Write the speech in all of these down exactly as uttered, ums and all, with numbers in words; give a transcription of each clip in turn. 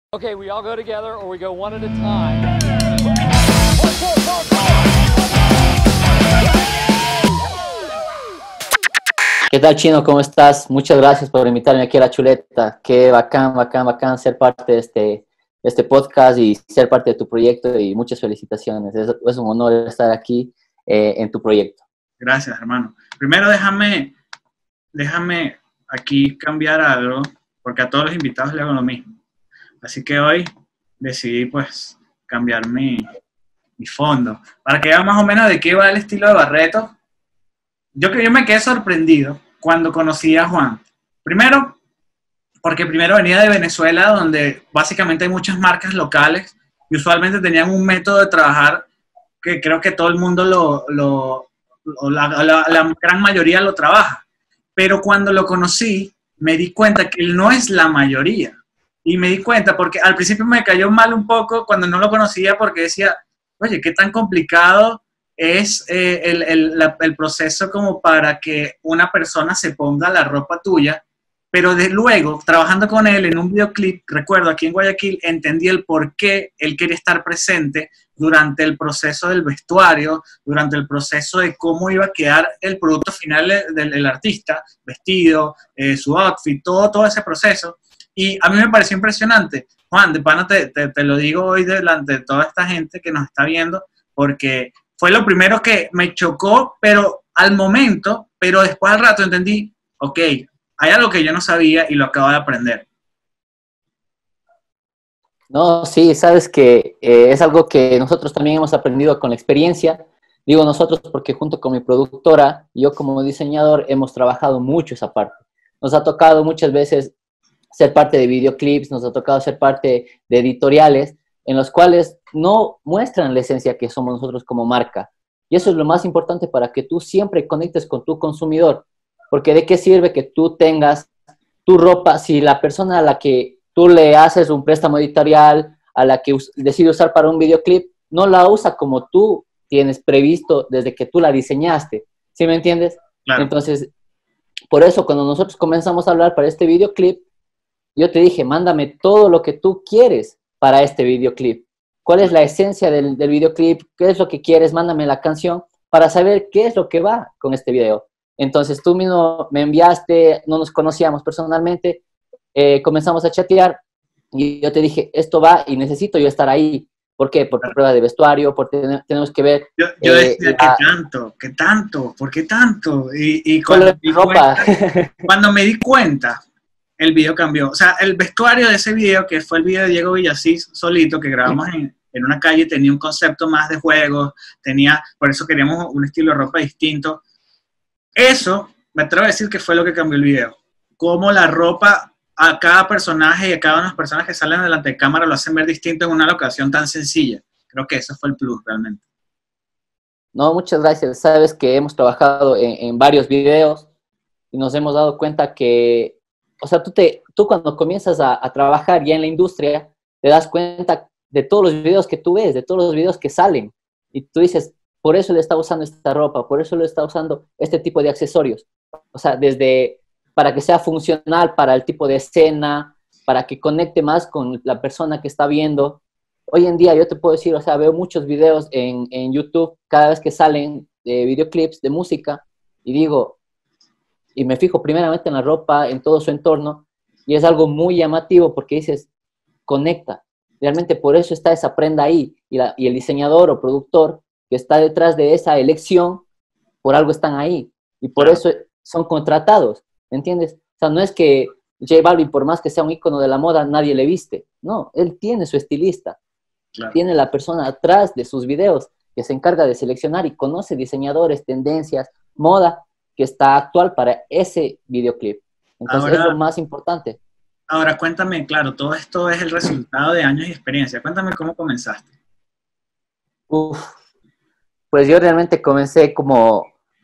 Okay, we all go together or we go one at a time. ¿Qué tal, Chino? ¿Cómo estás? Muchas gracias por invitarme aquí a La Chuleta. Qué bacán, bacán, bacán ser parte de este, de este podcast y ser parte de tu proyecto, y muchas felicitaciones. Es, es un honor estar aquí eh, en tu proyecto. Gracias, hermano. Primero déjame, déjame aquí cambiar algo, porque a todos los invitados le hago lo mismo. Así que hoy decidí pues cambiar mi, mi fondo, para que vean más o menos de qué va el estilo de Barreto. Yo que yo me quedé sorprendido cuando conocí a Juan. Primero, porque primero venía de Venezuela, donde básicamente hay muchas marcas locales y usualmente tenían un método de trabajar que creo que todo el mundo lo, lo, lo la, la, la gran mayoría lo trabaja. Pero cuando lo conocí, me di cuenta que él no es la mayoría. Y me di cuenta, porque al principio me cayó mal un poco cuando no lo conocía, porque decía, oye, qué tan complicado es eh, el, el, la, el proceso como para que una persona se ponga la ropa tuya. Pero de luego, trabajando con él en un videoclip, recuerdo aquí en Guayaquil, entendí el por qué él quería estar presente durante el proceso del vestuario, durante el proceso de cómo iba a quedar el producto final del, del artista, vestido, eh, su outfit, todo, todo ese proceso. Y a mí me pareció impresionante. Juan, de pana te, te, te lo digo hoy delante de toda esta gente que nos está viendo, porque fue lo primero que me chocó, pero al momento, pero después al rato entendí, ok, hay algo que yo no sabía y lo acabo de aprender. No, sí, sabes que eh, es algo que nosotros también hemos aprendido con la experiencia. Digo nosotros porque junto con mi productora, yo como diseñador, hemos trabajado mucho esa parte. Nos ha tocado muchas veces ser parte de videoclips, nos ha tocado ser parte de editoriales en los cuales no muestran la esencia que somos nosotros como marca. Y eso es lo más importante para que tú siempre conectes con tu consumidor. Porque ¿de qué sirve que tú tengas tu ropa si la persona a la que tú le haces un préstamo editorial, a la que us- decide usar para un videoclip, no la usa como tú tienes previsto desde que tú la diseñaste? ¿Sí me entiendes? Claro. Entonces, por eso cuando nosotros comenzamos a hablar para este videoclip, yo te dije, mándame todo lo que tú quieres para este videoclip. ¿Cuál es la esencia del, del videoclip? ¿Qué es lo que quieres? Mándame la canción para saber qué es lo que va con este video. Entonces tú mismo me enviaste, no nos conocíamos personalmente, eh, comenzamos a chatear y yo te dije, esto va y necesito yo estar ahí. ¿Por qué? Por prueba de vestuario, porque ten- tenemos que ver... Yo, yo eh, decía, la, ¿qué tanto? ¿Qué tanto? ¿Por qué tanto? Y, y solo cuando, la me di ropa. cuenta, cuando me di cuenta, el video cambió. O sea, el vestuario de ese video, que fue el video de Diego Villasís solito, que grabamos en, en una calle, tenía un concepto más de juegos, tenía, por eso queríamos un estilo de ropa distinto. Eso, me atrevo a decir que fue lo que cambió el video. Cómo la ropa a cada personaje y a cada una de las personas que salen delante de cámara lo hacen ver distinto en una locación tan sencilla. Creo que eso fue el plus realmente. No, muchas gracias. Sabes que hemos trabajado en, en varios videos y nos hemos dado cuenta que, o sea, tú, te, tú cuando comienzas a, a trabajar ya en la industria, te das cuenta de todos los videos que tú ves, de todos los videos que salen. Y tú dices, por eso le está usando esta ropa, por eso le está usando este tipo de accesorios. O sea, desde para que sea funcional para el tipo de escena, para que conecte más con la persona que está viendo. Hoy en día yo te puedo decir, o sea, veo muchos videos en, en YouTube cada vez que salen de videoclips de música y digo, y me fijo primeramente en la ropa, en todo su entorno, y es algo muy llamativo porque dices, conecta. Realmente por eso está esa prenda ahí, y, la, y el diseñador o productor que está detrás de esa elección, por algo están ahí, y por Claro. eso son contratados, ¿me entiendes? O sea, no es que J Balvin, por más que sea un ícono de la moda, nadie le viste. No, él tiene su estilista, Claro. tiene la persona atrás de sus videos que se encarga de seleccionar y conoce diseñadores, tendencias, moda que está actual para ese videoclip. Entonces es lo Ahora, más importante. ahora cuéntame, claro, todo esto es el resultado de años de experiencia. Cuéntame cómo comenzaste. Uf, pues yo realmente comencé como...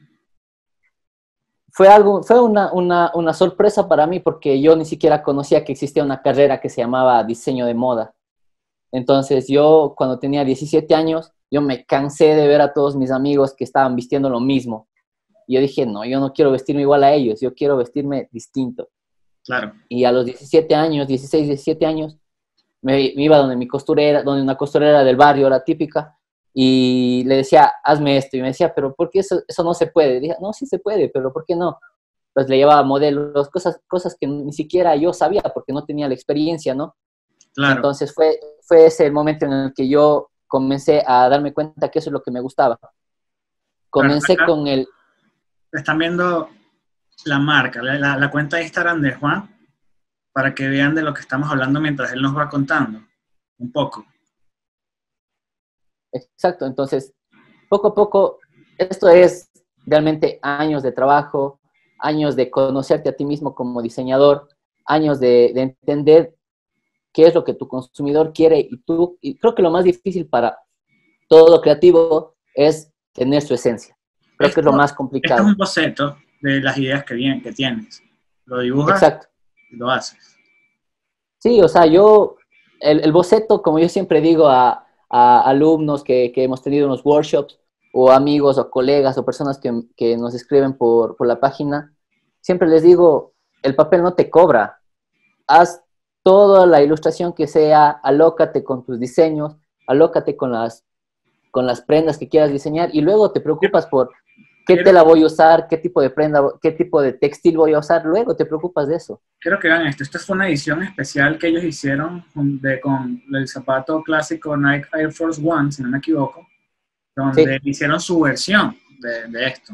Fue, algo, fue una, una, una sorpresa para mí porque yo ni siquiera conocía que existía una carrera que se llamaba diseño de moda. Entonces yo cuando tenía diecisiete años, yo me cansé de ver a todos mis amigos que estaban vistiendo lo mismo. Y yo dije, no, yo no quiero vestirme igual a ellos, yo quiero vestirme distinto. Claro. Y a los diecisiete años, dieciséis, diecisiete años, me, me iba donde mi costurera, donde una costurera del barrio, la típica, y le decía, hazme esto, y me decía, pero ¿por qué eso, eso no se puede? Y dije, no, sí se puede, pero ¿por qué no? Pues le llevaba modelos, cosas, cosas que ni siquiera yo sabía porque no tenía la experiencia, ¿no? Claro. Entonces fue, fue ese el momento en el que yo comencé a darme cuenta que eso es lo que me gustaba. Comencé Claro, con el... están viendo la marca, la, la, la cuenta de Instagram de Juan, para que vean de lo que estamos hablando mientras él nos va contando un poco. Exacto, entonces, poco a poco, esto es realmente años de trabajo, años de conocerte a ti mismo como diseñador, años de, de entender qué es lo que tu consumidor quiere y tú, y creo que lo más difícil para todo creativo es tener su esencia. Creo Esto, que es lo más esto complicado. es un boceto de las ideas que, bien, que tienes. Lo dibujas Exacto. y lo haces. Sí, o sea, yo, el, el boceto, como yo siempre digo a, a alumnos que, que hemos tenido unos workshops, o amigos o colegas o personas que, que nos escriben por, por la página, siempre les digo, el papel no te cobra. Haz toda la ilustración que sea, alócate con tus diseños, alócate con las, con las prendas que quieras diseñar y luego te preocupas por qué Quiero, tela voy a usar, qué tipo de prenda, qué tipo de textil voy a usar, luego te preocupas de eso. quiero que vean esto. Esta fue una edición especial que ellos hicieron con, de, con el zapato clásico Nike Air Force One, si no me equivoco, donde Sí, hicieron su versión de, de esto.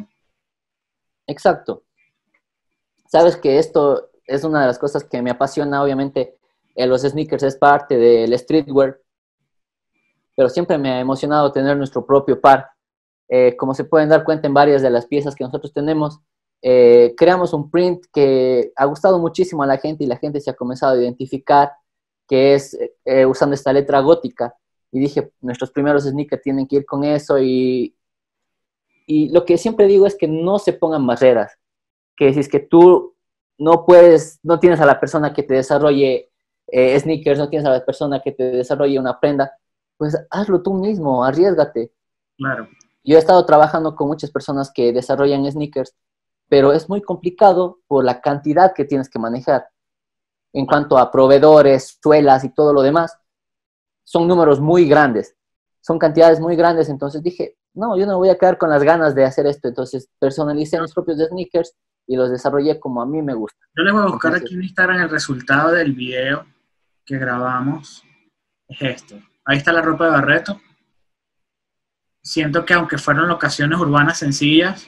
exacto. Sabes que esto es una de las cosas que me apasiona, obviamente, eh, los sneakers es parte del streetwear, pero siempre me ha emocionado tener nuestro propio par. Eh, como se pueden dar cuenta en varias de las piezas que nosotros tenemos, eh, creamos un print que ha gustado muchísimo a la gente y la gente se ha comenzado a identificar, que es eh, usando esta letra gótica. Y dije, nuestros primeros sneakers tienen que ir con eso y, y lo que siempre digo es que no se pongan barreras, que si es que tú no puedes, no tienes a la persona que te desarrolle eh, sneakers, no tienes a la persona que te desarrolle una prenda, pues hazlo tú mismo, arriésgate. Claro. Yo he estado trabajando con muchas personas que desarrollan sneakers, pero es muy complicado por la cantidad que tienes que manejar. En cuanto a proveedores, suelas y todo lo demás, son números muy grandes, son cantidades muy grandes, entonces dije, no, yo no voy a quedar con las ganas de hacer esto, entonces personalicé mis propios sneakers y los desarrollé como a mí me gusta. Yo les voy a buscar Entonces, aquí en Instagram el resultado del video que grabamos. Es esto. Ahí está la ropa de Barreto. Siento que aunque fueron locaciones urbanas sencillas,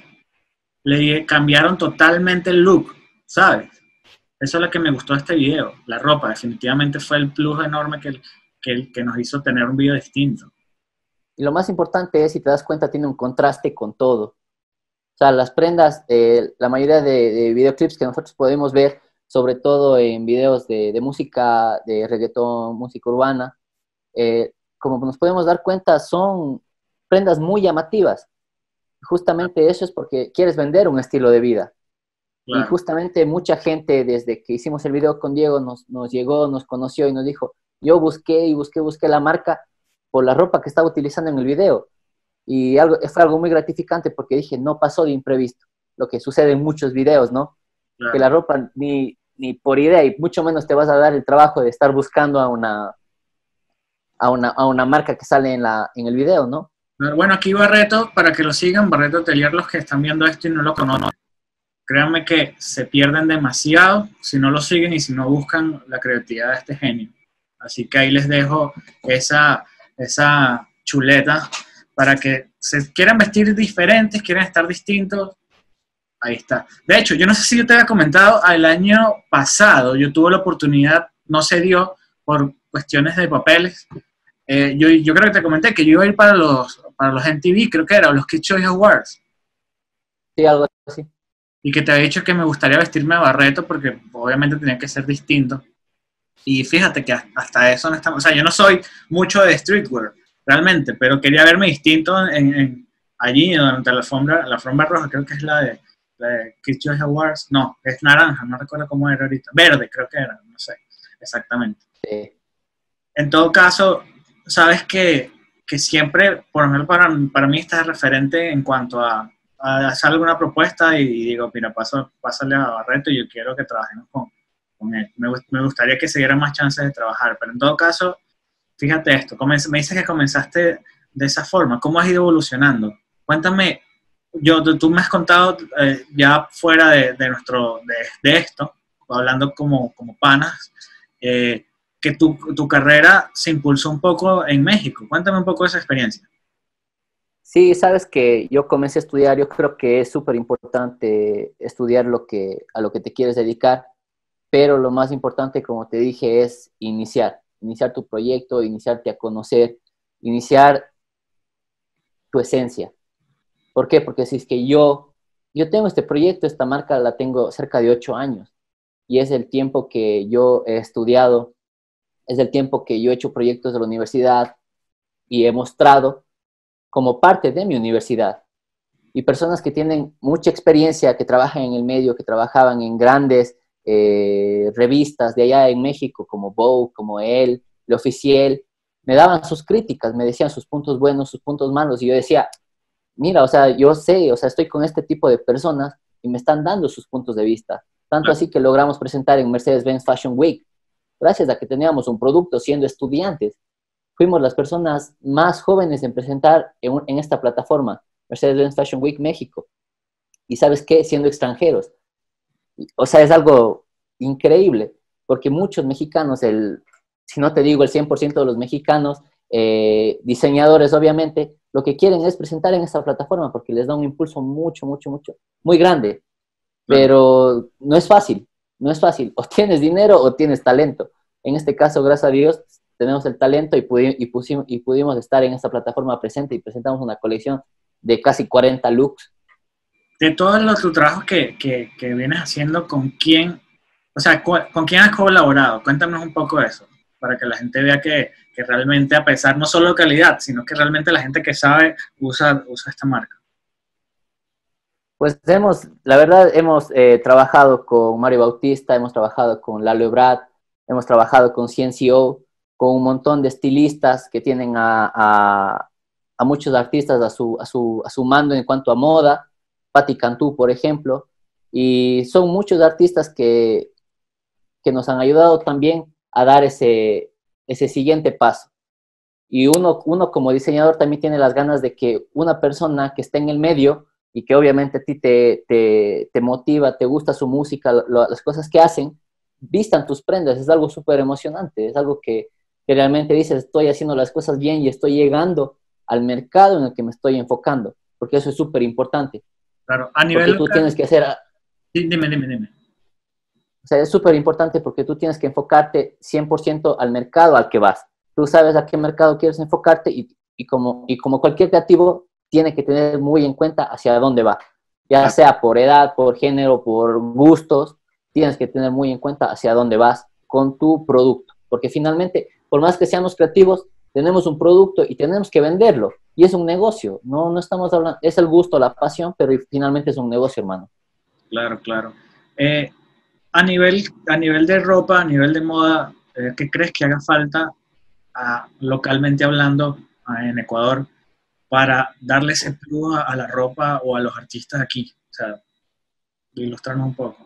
le cambiaron totalmente el look, ¿sabes? Eso es lo que me gustó de este video. La ropa definitivamente fue el plus enorme que, que, que nos hizo tener un video distinto. y lo más importante es, si te das cuenta, tiene un contraste con todo. O sea, las prendas, eh, la mayoría de, de videoclips que nosotros podemos ver, sobre todo en videos de, de música, de reggaetón, música urbana, eh, como nos podemos dar cuenta, son prendas muy llamativas. Justamente eso es porque quieres vender un estilo de vida. Y Claro. justamente mucha gente, desde que hicimos el video con Diego, nos, nos llegó, nos conoció y nos dijo, yo busqué y busqué, busqué la marca por la ropa que estaba utilizando en el video. Y algo, fue algo muy gratificante porque dije, no pasó de imprevisto, lo que sucede en muchos videos, ¿no? Claro. Que la ropa ni, ni por idea y mucho menos te vas a dar el trabajo de estar buscando a una, a una, a una marca que sale en, la, en el video, ¿no? Bueno, aquí Barreto, para que lo sigan, Barreto Atelier, los que están viendo esto y no lo conocen, créanme que se pierden demasiado si no lo siguen y si no buscan la creatividad de este genio. Así que ahí les dejo esa, esa chuleta para que se quieran vestir diferentes, quieran estar distintos. Ahí está. De hecho, yo no sé si yo te había comentado, el año pasado yo tuve la oportunidad, no se dio por cuestiones de papeles. Eh, yo, yo creo que te comenté que yo iba a ir para los, para los M T V, creo que era, o los Kids Choice Awards. Sí, algo así. Y que te había dicho que me gustaría vestirme de Barreto porque obviamente tenía que ser distinto. Y fíjate que hasta eso no estamos... O sea, yo no soy mucho de streetwear, realmente, pero quería verme distinto en, en, allí, durante la alfombra, la alfombra roja, creo que es la de, la de Kids Choice Awards. No, es naranja, no recuerdo cómo era ahorita. Verde, creo que era, no sé, exactamente. Sí. En todo caso, sabes que, que siempre, por ejemplo, para, para mí estás referente en cuanto a, a hacer alguna propuesta y digo, mira, paso, pásale a Barreto y yo quiero que trabajemos con, con él. Me, me gustaría que se dieran más chances de trabajar, pero en todo caso, fíjate esto, me dices que comenzaste de esa forma, ¿cómo has ido evolucionando? Cuéntame, yo, tú me has contado eh, ya fuera de, de, nuestro, de, de esto, hablando como, como panas, eh, que tu, tu carrera se impulsó un poco en México. Cuéntame un poco de esa experiencia. Sí, sabes que yo comencé a estudiar, yo creo que es súper importante estudiar lo que, a lo que te quieres dedicar, pero lo más importante, como te dije, es iniciar, iniciar tu proyecto, iniciarte a conocer, iniciar tu esencia. ¿Por qué? Porque si es que yo, yo tengo este proyecto, esta marca la tengo cerca de ocho años y es el tiempo que yo he estudiado, es el tiempo que yo he hecho proyectos de la universidad y he mostrado como parte de mi universidad. Y personas que tienen mucha experiencia, que trabajan en el medio, que trabajaban en grandes eh, revistas de allá en México, como Vogue, como Elle, Le Officiel, me daban sus críticas, me decían sus puntos buenos, sus puntos malos, y yo decía, mira, o sea, yo sé, o sea, estoy con este tipo de personas y me están dando sus puntos de vista. Tanto así que logramos presentar en Mercedes-Benz Fashion Week, gracias a que teníamos un producto siendo estudiantes. Fuimos las personas más jóvenes en presentar en, en esta plataforma, Mercedes-Benz Fashion Week México. Y ¿sabes qué? Siendo extranjeros. O sea, es algo increíble, porque muchos mexicanos, el, si no te digo el cien por ciento de los mexicanos, eh, diseñadores obviamente, lo que quieren es presentar en esta plataforma porque les da un impulso mucho, mucho, mucho, muy grande. Pero no es fácil, no es fácil. O tienes dinero o tienes talento. En este caso, gracias a Dios, tenemos el talento y, pudi y, pusimos, y pudimos estar en esta plataforma presente y presentamos una colección de casi cuarenta looks. De todos los tus trabajos que, que, que vienes haciendo, ¿con quién, o sea, con quién has colaborado? Cuéntanos un poco de eso, para que la gente vea que, que realmente, a pesar no solo de calidad, sino que realmente la gente que sabe usa, usa esta marca. Pues hemos, la verdad, hemos eh, trabajado con Mario Bautista, hemos trabajado con Lalo Ebrard, hemos trabajado con C N C O, con un montón de estilistas que tienen a, a, a muchos artistas a su, a, su, a su mando en cuanto a moda, Patti Cantú, por ejemplo, y son muchos artistas que, que nos han ayudado también a dar ese, ese siguiente paso. Y uno, uno como diseñador también tiene las ganas de que una persona que esté en el medio y que obviamente a ti te, te, te motiva, te gusta su música, lo, las cosas que hacen, vistan tus prendas, es algo súper emocionante, es algo que, que realmente dices, estoy haciendo las cosas bien y estoy llegando al mercado en el que me estoy enfocando, porque eso es súper importante. Claro, a nivel porque tú local, tienes que hacer... Sí, dime, dime, dime. O sea, es súper importante porque tú tienes que enfocarte cien por ciento al mercado al que vas. Tú sabes a qué mercado quieres enfocarte y, y, como, y como cualquier creativo, tiene que tener muy en cuenta hacia dónde va. Ya sea por edad, por género, por gustos, tienes que tener muy en cuenta hacia dónde vas con tu producto. Porque finalmente, por más que seamos creativos, tenemos un producto y tenemos que venderlo. Y es un negocio. No, no estamos hablando, es el gusto, la pasión, pero finalmente es un negocio, hermano. Claro, claro. Eh, a, nivel, a nivel de ropa, a nivel de moda, eh, ¿qué crees que haga falta, a, localmente hablando, a, en Ecuador, para darle ese plus a, a la ropa o a los artistas aquí? O sea, ilustrarnos un poco.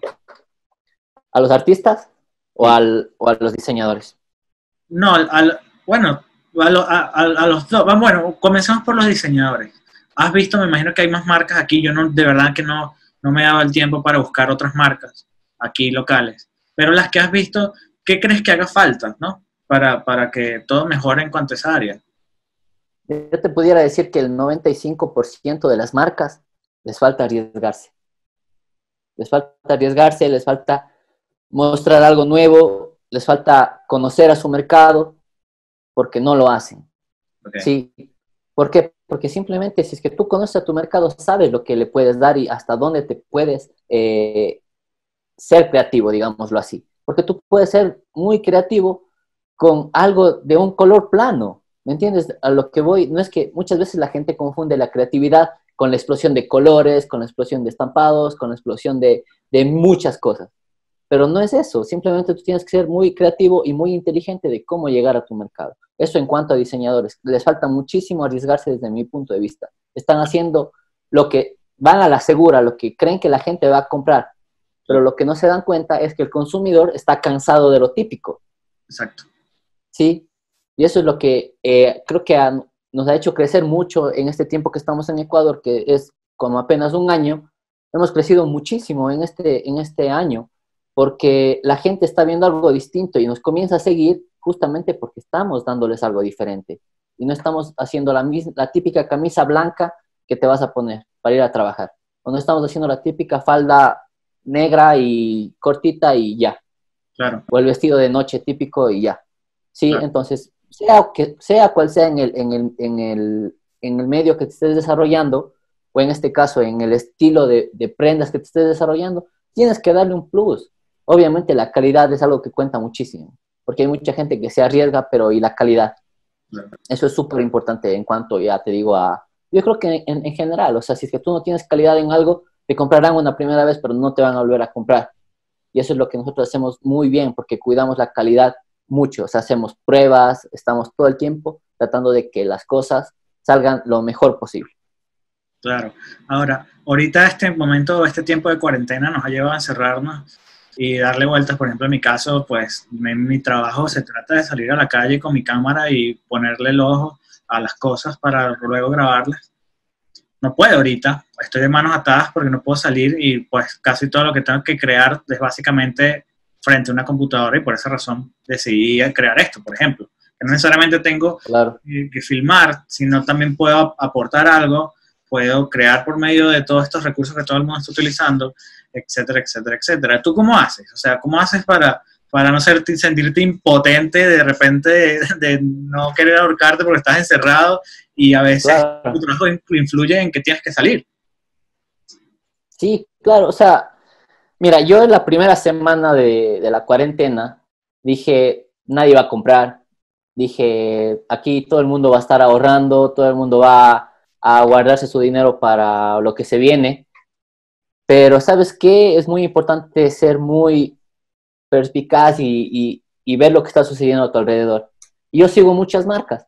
¿A los artistas o, Sí. al, o a los diseñadores? No, al, bueno, a, lo, a, a, los dos. Bueno, comencemos por los diseñadores. Has visto, me imagino que hay más marcas aquí. Yo no, de verdad que no, no me he dado el tiempo para buscar otras marcas aquí locales. Pero las que has visto, ¿qué crees que haga falta, no? Para, para que todo mejore en cuanto a esa área. Yo te pudiera decir que el noventa y cinco por ciento de las marcas les falta arriesgarse. Les falta arriesgarse, les falta mostrar algo nuevo, les falta conocer a su mercado, porque no lo hacen. Okay. Sí. ¿Por qué? Porque simplemente si es que tú conoces a tu mercado, sabes lo que le puedes dar y hasta dónde te puedes eh, ser creativo, digámoslo así. Porque tú puedes ser muy creativo con algo de un color plano. ¿Me entiendes? A lo que voy, no es que muchas veces la gente confunde la creatividad con la explosión de colores, con la explosión de estampados, con la explosión de, de muchas cosas. Pero no es eso, simplemente tú tienes que ser muy creativo y muy inteligente de cómo llegar a tu mercado. Eso en cuanto a diseñadores. Les falta muchísimo arriesgarse desde mi punto de vista. Están haciendo lo que van a la segura, lo que creen que la gente va a comprar. pero lo que no se dan cuenta es que el consumidor está cansado de lo típico. Exacto. ¿Sí? Y eso es lo que eh, creo que ha, nos ha hecho crecer mucho en este tiempo que estamos en Ecuador, que es como apenas un año. Hemos crecido muchísimo en este, en este año, porque la gente está viendo algo distinto y nos comienza a seguir justamente porque estamos dándoles algo diferente. Y no estamos haciendo la, misma, la típica camisa blanca que te vas a poner para ir a trabajar. O no estamos haciendo la típica falda negra y cortita y ya. Claro. O el vestido de noche típico y ya. Sí, Claro. entonces, sea, que, sea cual sea en el, en, el, en, el, en el medio que te estés desarrollando, o en este caso en el estilo de, de prendas que te estés desarrollando, tienes que darle un plus. Obviamente la calidad es algo que cuenta muchísimo, porque hay mucha gente que se arriesga, pero ¿y la calidad? Claro. Eso es súper importante en cuanto, ya te digo, a... Yo creo que en, en general, o sea, si es que tú no tienes calidad en algo, te comprarán una primera vez, pero no te van a volver a comprar. Y eso es lo que nosotros hacemos muy bien, porque cuidamos la calidad mucho. O sea, hacemos pruebas, estamos todo el tiempo tratando de que las cosas salgan lo mejor posible. Claro. Ahora, ahorita este momento, este tiempo de cuarentena nos ha llevado a encerrarnos y darle vueltas. Por ejemplo, en mi caso, pues en mi trabajo se trata de salir a la calle con mi cámara y ponerle el ojo a las cosas para luego grabarlas. No puedo ahorita, estoy de manos atadas porque no puedo salir y pues casi todo lo que tengo que crear es básicamente frente a una computadora y por esa razón decidí crear esto, por ejemplo. Que no necesariamente tengo Claro. que filmar, sino también puedo aportar algo, puedo crear por medio de todos estos recursos que todo el mundo está utilizando, etcétera, etcétera, etcétera. ¿Tú cómo haces? O sea, ¿cómo haces para, para no ser, sentirte impotente de repente, de, de no querer ahorcarte porque estás encerrado y a veces Claro. tu trabajo influye en que tienes que salir? Sí, claro, o sea, mira, yo en la primera semana de, de la cuarentena dije, nadie va a comprar, dije, aquí todo el mundo va a estar ahorrando, todo el mundo va a guardarse su dinero para lo que se viene, pero ¿sabes qué? Es muy importante ser muy perspicaz y, y, y ver lo que está sucediendo a tu alrededor. Y yo sigo muchas marcas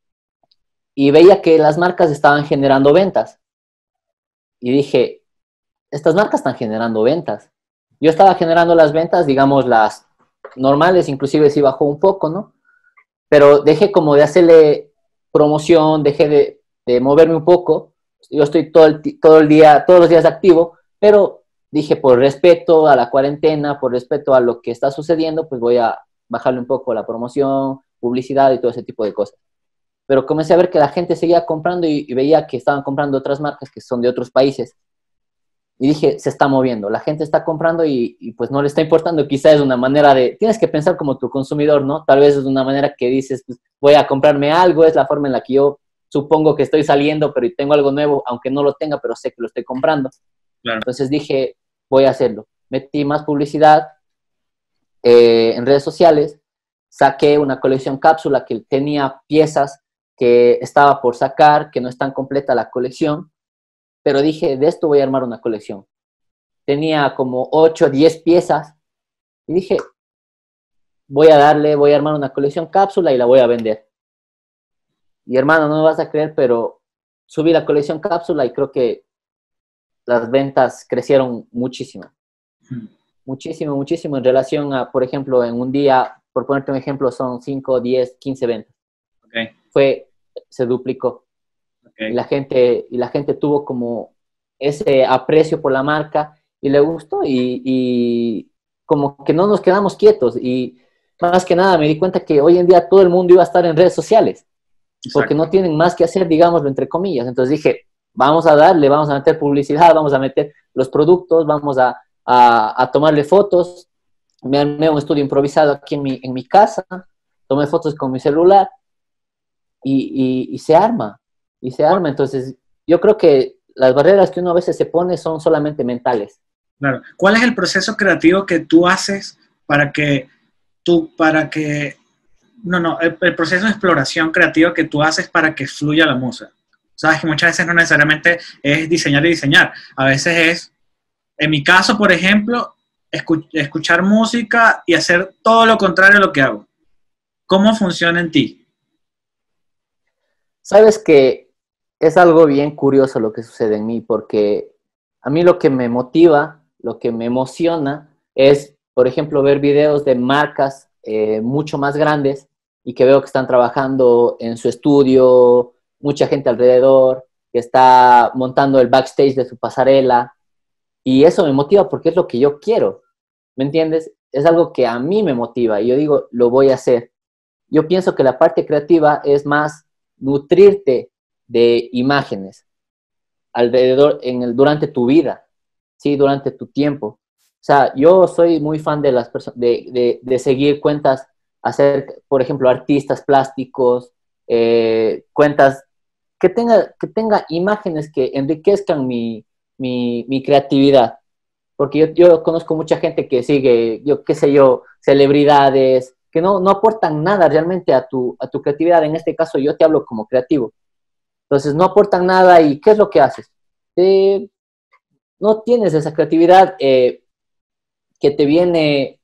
y veía que las marcas estaban generando ventas y dije, estas marcas están generando ventas. Yo estaba generando las ventas, digamos, las normales, inclusive sí bajó un poco, ¿no? Pero dejé como de hacerle promoción, dejé de, de moverme un poco. Yo estoy todo el, todo el día, todos los días activo, pero dije, por respeto a la cuarentena, por respeto a lo que está sucediendo, pues voy a bajarle un poco la promoción, publicidad y todo ese tipo de cosas. Pero comencé a ver que la gente seguía comprando y, y veía que estaban comprando otras marcas que son de otros países. Y dije, se está moviendo, la gente está comprando y, y pues no le está importando. Quizás es una manera de, tienes que pensar como tu consumidor, ¿no? Tal vez es una manera que dices, pues voy a comprarme algo, es la forma en la que yo supongo que estoy saliendo, pero tengo algo nuevo, aunque no lo tenga, pero sé que lo estoy comprando. Claro. Entonces dije, voy a hacerlo. Metí más publicidad eh, en redes sociales, saqué una colección cápsula que tenía piezas que estaba por sacar, que no están completa la colección, pero dije, de esto voy a armar una colección. Tenía como ocho o diez piezas y dije, voy a darle, voy a armar una colección cápsula y la voy a vender. Y hermano, no me vas a creer, pero subí la colección cápsula y creo que las ventas crecieron muchísimo. Hmm. Muchísimo, muchísimo en relación a, por ejemplo, en un día, por ponerte un ejemplo, son cinco, diez, quince ventas. Okay. Fue, se duplicó. Okay. Y la gente, y la gente tuvo como ese aprecio por la marca y le gustó y, y como que no nos quedamos quietos y más que nada me di cuenta que hoy en día todo el mundo iba a estar en redes sociales. Exacto. Porque no tienen más que hacer, digámoslo entre comillas. Entonces dije, vamos a darle, vamos a meter publicidad, vamos a meter los productos, vamos a, a, a tomarle fotos. Me armé un estudio improvisado aquí en mi, en mi casa, tomé fotos con mi celular y, y, y se arma. Y se arma, entonces yo creo que las barreras que uno a veces se pone son solamente mentales. Claro. ¿Cuál es el proceso creativo que tú haces para que tú, para que, no, no, el, el proceso de exploración creativa que tú haces para que fluya la musa? Sabes que muchas veces no necesariamente es diseñar y diseñar, a veces es, en mi caso, por ejemplo, escu- escuchar música y hacer todo lo contrario a lo que hago. ¿Cómo funciona en ti? Sabes que es algo bien curioso lo que sucede en mí, porque a mí lo que me motiva, lo que me emociona es, por ejemplo, ver videos de marcas eh, mucho más grandes y que veo que están trabajando en su estudio, mucha gente alrededor, que está montando el backstage de su pasarela. Y eso me motiva porque es lo que yo quiero, ¿me entiendes? Es algo que a mí me motiva y yo digo, lo voy a hacer. Yo pienso que la parte creativa es más nutrirte de imágenes alrededor, en el, durante tu vida, ¿sí? Durante tu tiempo. O sea, yo soy muy fan de las personas, de, de, de seguir cuentas, hacer, por ejemplo, artistas plásticos, eh, cuentas que tenga, que tenga imágenes que enriquezcan mi, mi, mi creatividad. Porque yo, yo conozco mucha gente que sigue, yo qué sé yo, celebridades, que no, no aportan nada realmente a tu, a tu creatividad. En este caso yo te hablo como creativo. Entonces no aportan nada y ¿qué es lo que haces? Eh, no tienes esa creatividad eh, que te viene,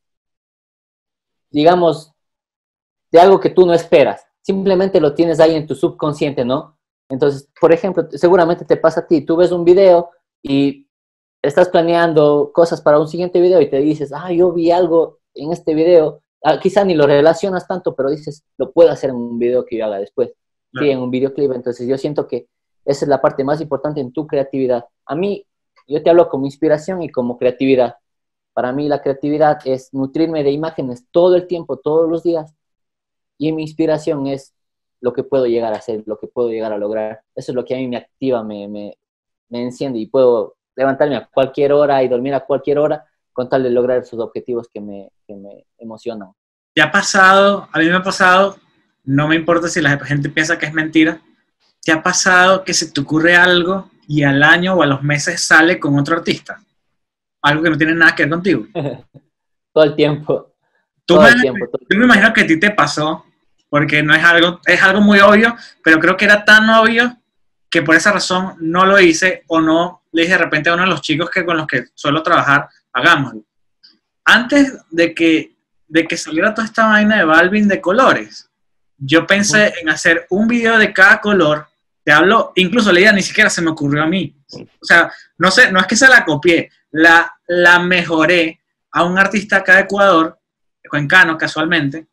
digamos, de algo que tú no esperas. Simplemente lo tienes ahí en tu subconsciente, ¿no? Entonces, por ejemplo, seguramente te pasa a ti, tú ves un video y estás planeando cosas para un siguiente video y te dices, ah, yo vi algo en este video, ah, quizá ni lo relacionas tanto, pero dices, lo puedo hacer en un video que yo haga después, no. Sí, en un videoclip. Entonces yo siento que esa es la parte más importante en tu creatividad. A mí, yo te hablo como inspiración y como creatividad. Para mí la creatividad es nutrirme de imágenes todo el tiempo, todos los días, y mi inspiración es lo que puedo llegar a hacer, lo que puedo llegar a lograr. Eso es lo que a mí me activa, me, me, me enciende y puedo levantarme a cualquier hora y dormir a cualquier hora con tal de lograr esos objetivos que me, que me emocionan. ¿Te ha pasado, a mí me ha pasado, no me importa si la gente piensa que es mentira, ¿te ha pasado que se te ocurre algo y al año o a los meses sale con otro artista? Algo que no tiene nada que ver contigo. Todo el tiempo. Tú todo me, el tiempo. Todo el yo me imagino que a ti te pasó, porque no es algo, es algo muy obvio, pero creo que era tan obvio que por esa razón no lo hice o no le dije de repente a uno de los chicos que con los que suelo trabajar, hagámoslo. Antes de que, de que saliera toda esta vaina de Balvin de colores, yo pensé uh-huh. en hacer un video de cada color. Te hablo, incluso la idea ni siquiera se me ocurrió a mí. O sea, no sé, no es que se la copié, la, la mejoré a un artista acá de Ecuador, cuencano casualmente,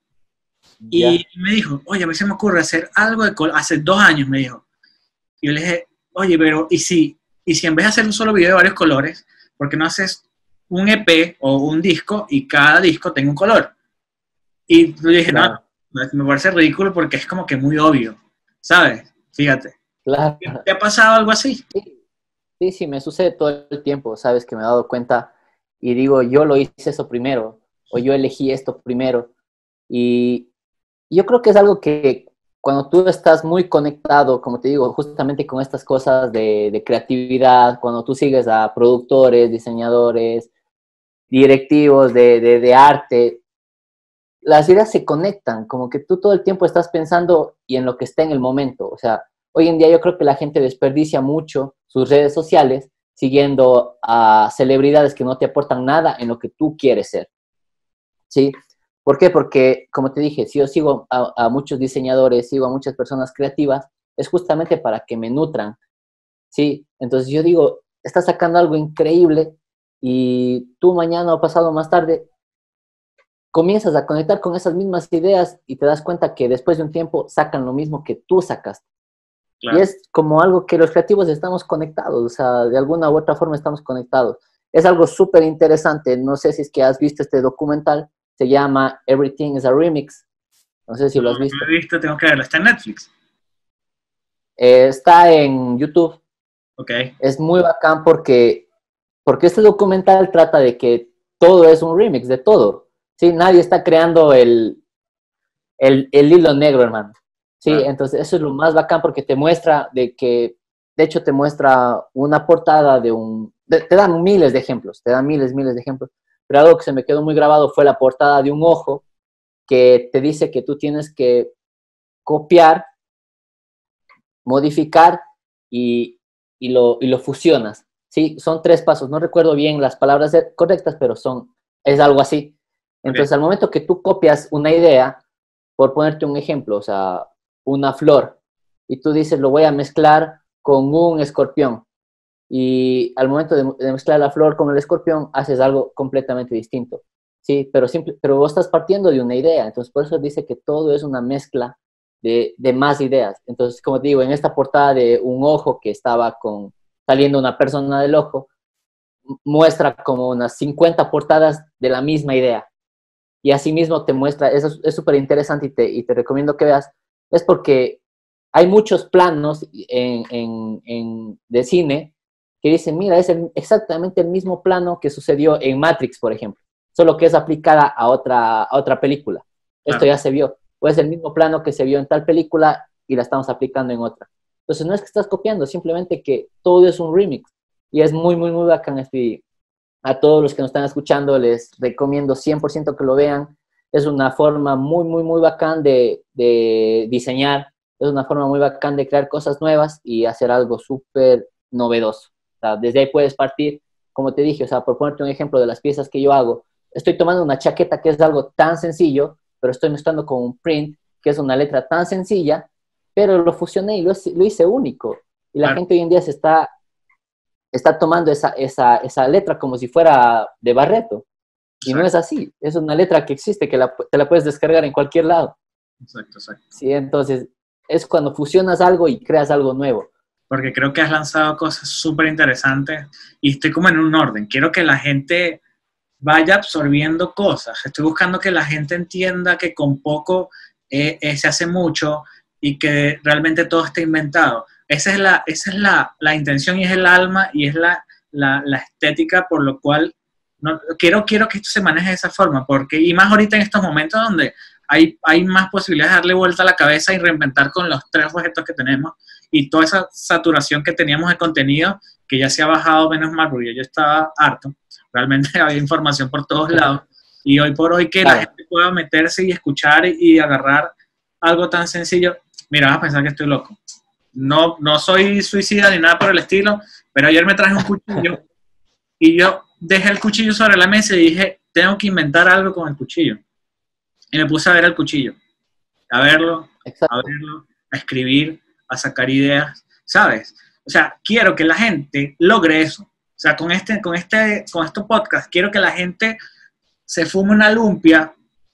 y yeah. me dijo, oye, a mí se me ocurre hacer algo de color, hace dos años me dijo. Y yo le dije, oye, pero ¿y si, y si en vez de hacer un solo video de varios colores, por qué no haces un E P o un disco y cada disco tenga un color? Y yo dije, claro. no, me parece ridículo porque es como que muy obvio, ¿sabes? Fíjate. Claro. ¿Te ha pasado algo así? Sí, sí, sí, me sucede todo el tiempo, ¿sabes? Que me he dado cuenta y digo, yo lo hice eso primero, o yo elegí esto primero. Y yo creo que es algo que cuando tú estás muy conectado, como te digo, justamente con estas cosas de, de creatividad, cuando tú sigues a productores, diseñadores, directivos de, de, de arte, las ideas se conectan, como que tú todo el tiempo estás pensando y en lo que está en el momento. O sea, hoy en día yo creo que la gente desperdicia mucho sus redes sociales siguiendo a celebridades que no te aportan nada en lo que tú quieres ser, ¿sí? ¿Por qué? Porque, como te dije, si yo sigo a, a muchos diseñadores, sigo a muchas personas creativas, es justamente para que me nutran, ¿sí? Entonces yo digo, estás sacando algo increíble y tú mañana o pasado más tarde comienzas a conectar con esas mismas ideas y te das cuenta que después de un tiempo sacan lo mismo que tú sacaste. Claro. Y es como algo que los creativos estamos conectados, o sea, de alguna u otra forma estamos conectados. Es algo súper interesante, no sé si es que has visto este documental, se llama Everything is a Remix. No sé si no, lo has visto. No lo he visto, tengo que verlo. ¿Está en Netflix? Eh, está en YouTube. Ok. Es muy bacán porque, porque este documental trata de que todo es un remix, de todo. ¿Sí? Nadie está creando el, el, el hilo negro, hermano. ¿Sí? Claro. Entonces eso es lo más bacán porque te muestra de que, de hecho te muestra una portada de un... De, te dan miles de ejemplos, te dan miles, miles de ejemplos. Pero algo que se me quedó muy grabado fue la portada de un ojo que te dice que tú tienes que copiar, modificar y, y, lo, y lo fusionas. ¿Sí? Son tres pasos. No recuerdo bien las palabras correctas, pero son, es algo así. Entonces, okay. Al momento que tú copias una idea, por ponerte un ejemplo, o sea, una flor, y tú dices, lo voy a mezclar con un escorpión. y al momento de, de mezclar la flor con el escorpión, haces algo completamente distinto. Sí, pero, simple, pero vos estás partiendo de una idea, entonces por eso dice que todo es una mezcla de, de más ideas. Entonces, como te digo, en esta portada de un ojo que estaba con, saliendo una persona del ojo, muestra como unas cincuenta portadas de la misma idea. Y asimismo te muestra, eso es súper interesante y te, y te recomiendo que veas, es porque hay muchos planos en, en, en, de cine que dicen, mira, es el, exactamente el mismo plano que sucedió en Matrix, por ejemplo, solo que es aplicada a otra, a otra película. Esto Claro. ya se vio. O es el mismo plano que se vio en tal película y la estamos aplicando en otra. Entonces no es que estás copiando, simplemente que todo es un remix. Y es muy, muy, muy bacán este. A todos los que nos están escuchando les recomiendo cien por ciento que lo vean. Es una forma muy, muy, muy bacán de, de diseñar. Es una forma muy bacán de crear cosas nuevas y hacer algo súper novedoso. O sea, desde ahí puedes partir, como te dije, o sea, por ponerte un ejemplo de las piezas que yo hago, estoy tomando una chaqueta que es algo tan sencillo, pero estoy mezclando con un print, que es una letra tan sencilla, pero lo fusioné y lo, lo hice único. Y la Claro. gente hoy en día se está, está tomando esa, esa, esa letra como si fuera de Barreto. Y Exacto. no es así. Es una letra que existe, que la, te la puedes descargar en cualquier lado. Exacto, exacto. ¿Sí? Entonces, es cuando fusionas algo y creas algo nuevo. Porque creo que has lanzado cosas súper interesantes y estoy como en un orden. Quiero que la gente vaya absorbiendo cosas. Estoy buscando que la gente entienda que con poco eh, eh, se hace mucho y que realmente todo está inventado. Esa es la, esa es la, la intención y es el alma y es la, la, la estética por lo cual no, quiero, quiero que esto se maneje de esa forma. Porque, y más ahorita en estos momentos donde hay, hay más posibilidades de darle vuelta a la cabeza y reinventar con los tres objetos que tenemos y toda esa saturación que teníamos de contenido, que ya se ha bajado menos mal, porque yo estaba harto. Realmente había información por todos lados. Y hoy por hoy que Claro. la gente pueda meterse y escuchar y agarrar algo tan sencillo, mira, vas a pensar que estoy loco. No, no soy suicida ni nada por el estilo, pero ayer me traje un cuchillo y yo dejé el cuchillo sobre la mesa y dije, tengo que inventar algo con el cuchillo. Y me puse a ver el cuchillo, a verlo, Exacto. a verlo, a escribir, a sacar ideas, ¿sabes? O sea, quiero que la gente logre eso. O sea, con este, con este, con estos podcasts, quiero que la gente se fume una lumpia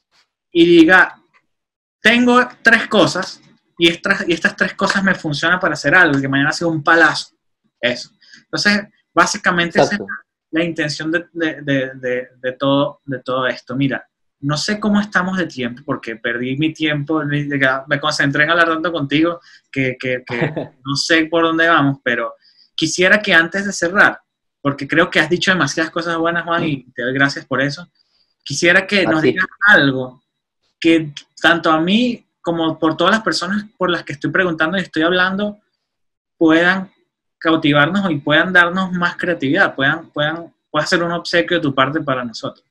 y diga, tengo tres cosas y estas, y estas tres cosas me funcionan para hacer algo y que mañana sea un palazo. Eso. Entonces, básicamente esa es Exacto. la, la intención de, de, de, de, de, todo, de todo esto. Mira, no sé cómo estamos de tiempo porque perdí mi tiempo, me concentré en hablar tanto contigo que, que, que no sé por dónde vamos, pero quisiera que antes de cerrar, porque creo que has dicho demasiadas cosas buenas, Juan, y te doy gracias por eso, quisiera que nos Así. digas algo que tanto a mí como por todas las personas por las que estoy preguntando y estoy hablando puedan cautivarnos y puedan darnos más creatividad, puedan, puedan, pueda ser un obsequio de tu parte para nosotros.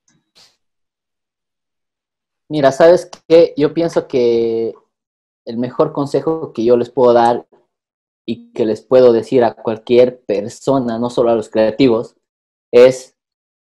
Mira, ¿sabes qué? Yo pienso que el mejor consejo que yo les puedo dar y que les puedo decir a cualquier persona, no solo a los creativos, es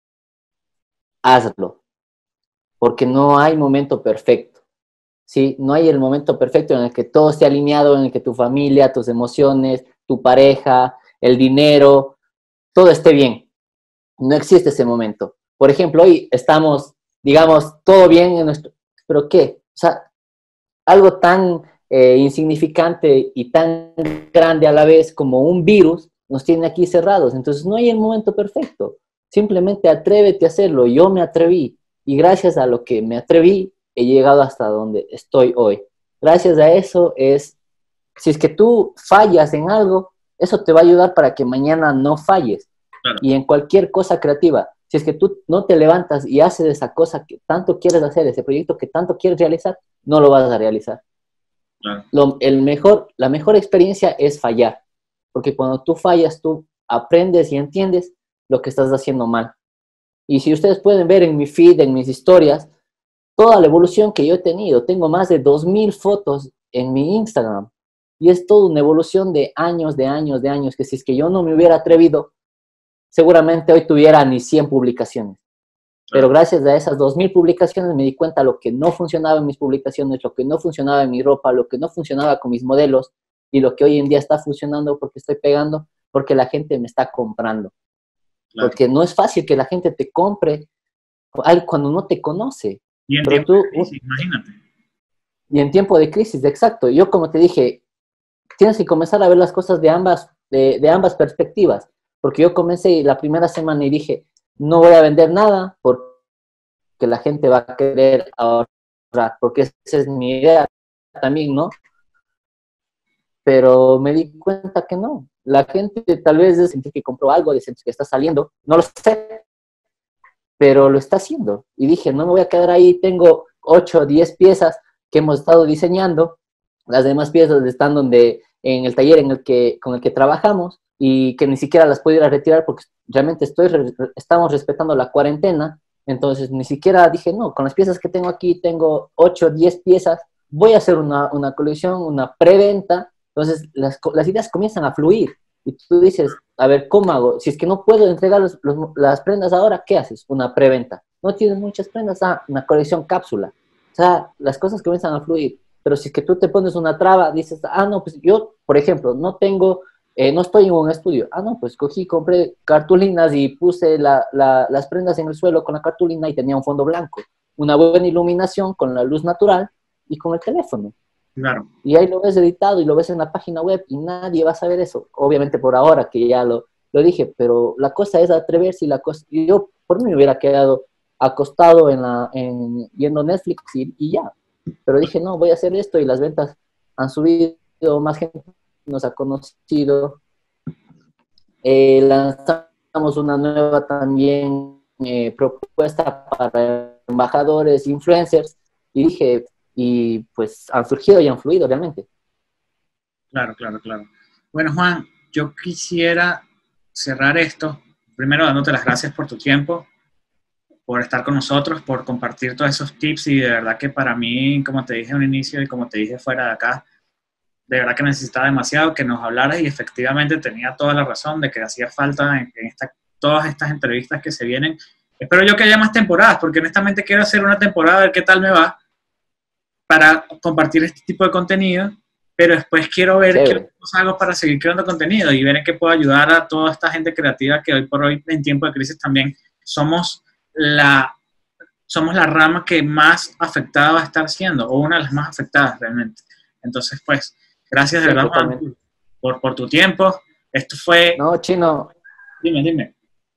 hazlo. Porque no hay momento perfecto. ¿Sí? No hay el momento perfecto en el que todo esté alineado, en el que tu familia, tus emociones, tu pareja, el dinero, todo esté bien. No existe ese momento. Por ejemplo, hoy estamos, digamos, todo bien en nuestro... ¿Pero qué? O sea, algo tan eh, insignificante y tan grande a la vez como un virus nos tiene aquí cerrados. Entonces no hay el momento perfecto. Simplemente atrévete a hacerlo. Yo me atreví y gracias a lo que me atreví he llegado hasta donde estoy hoy. Gracias a eso es, si es que tú fallas en algo, eso te va a ayudar para que mañana no falles. Claro. Y en cualquier cosa creativa, si es que tú no te levantas y haces esa cosa que tanto quieres hacer, ese proyecto que tanto quieres realizar, no lo vas a realizar. Claro. Lo, el mejor, la mejor experiencia es fallar, porque cuando tú fallas, tú aprendes y entiendes lo que estás haciendo mal. Y si ustedes pueden ver en mi feed, en mis historias, toda la evolución que yo he tenido, tengo más de dos mil fotos en mi Instagram, y es toda una evolución de años, de años, de años, que si es que yo no me hubiera atrevido, seguramente hoy tuviera ni cien publicaciones. Pero gracias a esas dos mil publicaciones me di cuenta lo que no funcionaba en mis publicaciones, lo que no funcionaba en mi ropa, lo que no funcionaba con mis modelos y lo que hoy en día está funcionando porque estoy pegando, porque la gente me está comprando. Claro. Porque no es fácil que la gente te compre cuando no te conoce. Y en Pero tiempo tú, de crisis, imagínate. Y en tiempo de crisis, exacto. Yo, como te dije, tienes que comenzar a ver las cosas de ambas, de, de ambas perspectivas. Porque yo comencé la primera semana y dije, no voy a vender nada porque la gente va a querer ahorrar, porque esa es mi idea también, ¿no? Pero me di cuenta que no. La gente tal vez de sentir que compró algo, de sentir que está saliendo, no lo sé, pero lo está haciendo. Y dije, no me voy a quedar ahí, tengo ocho o diez piezas que hemos estado diseñando, las demás piezas están donde, en el taller en el que, con el que trabajamos, y que ni siquiera las puedo ir a retirar porque realmente estoy, estamos respetando la cuarentena. Entonces ni siquiera dije, no, con las piezas que tengo aquí, tengo ocho o diez piezas, voy a hacer una, una colección, una preventa. Entonces las, las ideas comienzan a fluir, y tú dices, a ver, ¿cómo hago? Si es que no puedo entregar los, los, las prendas ahora, ¿qué haces? Una preventa. No tienes muchas prendas, ah, una colección cápsula. O sea, las cosas comienzan a fluir. Pero si es que tú te pones una traba, dices, ah, no, pues yo, por ejemplo, no tengo, eh, no estoy en un estudio. Ah, no, pues cogí, compré cartulinas y puse la, la, las prendas en el suelo con la cartulina y tenía un fondo blanco, una buena iluminación con la luz natural y con el teléfono. Claro. Y ahí lo ves editado y lo ves en la página web y nadie va a saber eso. Obviamente por ahora que ya lo, lo dije, pero la cosa es atreverse y la cosa, y yo por mí me hubiera quedado acostado en la, en, viendo Netflix y, y ya. Pero dije, no, voy a hacer esto y las ventas han subido, más gente nos ha conocido. Eh, lanzamos una nueva también eh, propuesta para embajadores, influencers, y dije, y pues han surgido y han fluido realmente. Claro, claro, claro. Bueno, Juan, yo quisiera cerrar esto, primero dándote las gracias por tu tiempo, por estar con nosotros, por compartir todos esos tips, y de verdad que para mí, como te dije en un inicio y como te dije fuera de acá, de verdad que necesitaba demasiado que nos hablaras, y efectivamente tenía toda la razón de que hacía falta en, en esta, todas estas entrevistas que se vienen. Espero yo que haya más temporadas, porque honestamente quiero hacer una temporada, a ver qué tal me va, para compartir este tipo de contenido, pero después quiero ver Chévere. qué hago para seguir creando contenido y ver en qué puedo ayudar a toda esta gente creativa que hoy por hoy, en tiempo de crisis, también somos la, somos la rama que más afectada va a estar siendo, o una de las más afectadas realmente. Entonces, pues, gracias de Sí, verdad, Juan, por, por tu tiempo. Esto fue... No, Chino. Dime, dime.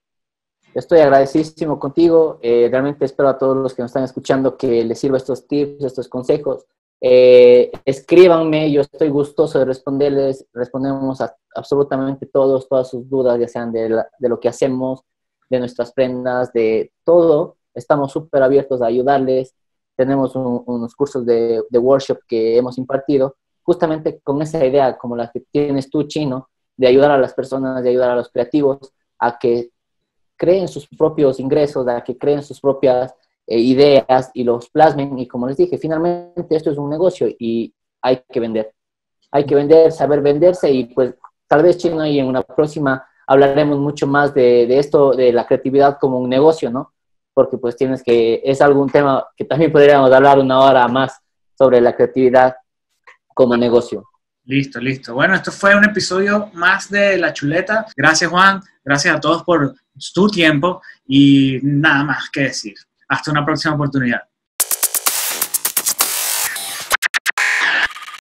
Estoy agradecidísimo contigo. Eh, realmente espero a todos los que nos están escuchando que les sirva estos tips, estos consejos. Eh, escríbanme, yo estoy gustoso de responderles. Respondemos a absolutamente todos, todas sus dudas, ya sean de, la, de lo que hacemos, de nuestras prendas, de todo. Estamos súper abiertos a ayudarles. Tenemos un, unos cursos de, de workshop que hemos impartido, justamente con esa idea, como la que tienes tú, Chino, de ayudar a las personas, de ayudar a los creativos a que creen sus propios ingresos, a que creen sus propias eh, ideas y los plasmen. Y como les dije, finalmente esto es un negocio y hay que vender. Hay que vender, saber venderse, y pues tal vez, Chino, y en una próxima hablaremos mucho más de, de esto, de la creatividad como un negocio, ¿no? Porque pues tienes que, es algún tema que también podríamos hablar una hora más sobre la creatividad como negocio. Listo, listo. Bueno, esto fue un episodio más de La Chuleta. Gracias, Juan. Gracias a todos por tu tiempo y nada más que decir. Hasta una próxima oportunidad.